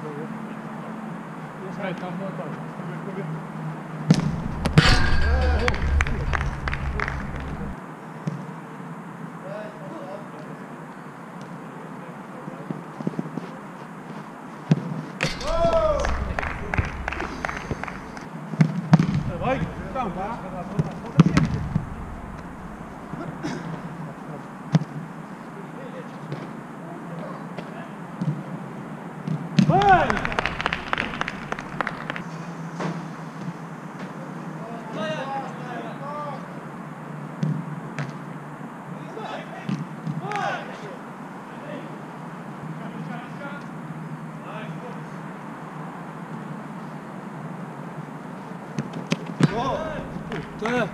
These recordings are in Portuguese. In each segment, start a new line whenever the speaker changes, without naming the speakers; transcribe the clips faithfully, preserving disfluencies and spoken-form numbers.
Vai, tá montado. Vai, calma. Vai! Puta!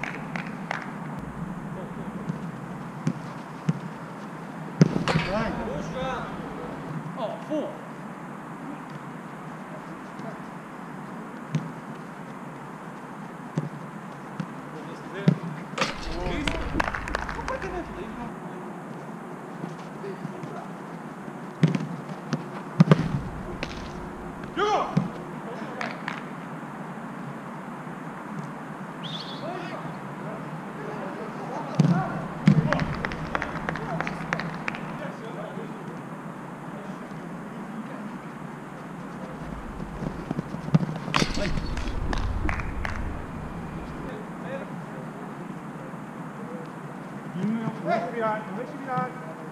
Vai! Ó, fu!
Deixa virar, deixa virar.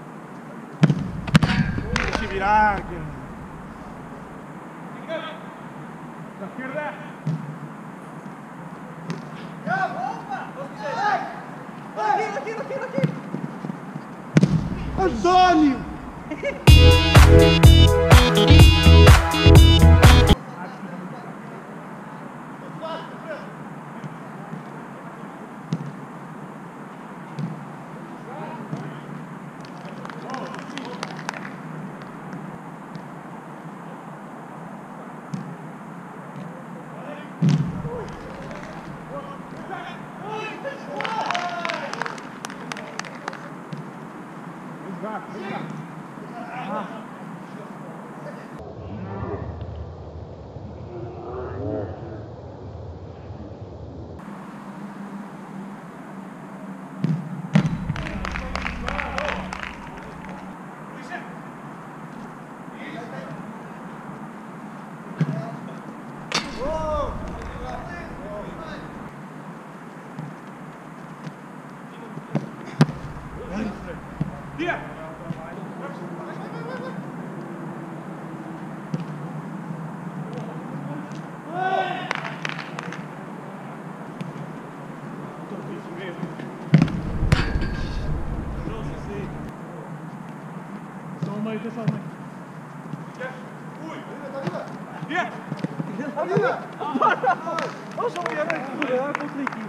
Deixa virar. Da esquerda. Aqui, aqui, aqui, aqui. Antônio! Via!
Só uma aí, pessoal.
Ui! Via! Via!
Olha só, eu não vou ganhar contra a equipe.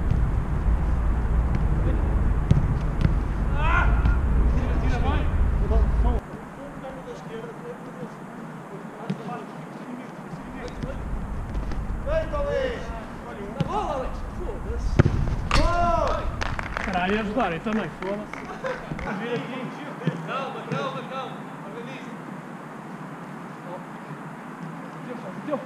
Caralho, ia ajudar, eu também, foda-se. Vir aqui.
Calma, calma, calma. Organiza.
Deu,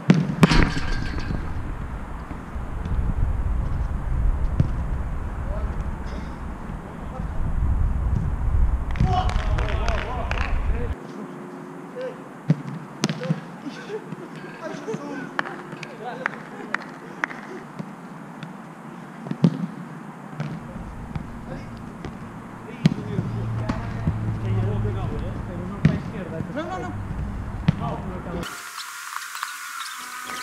Não, não, não.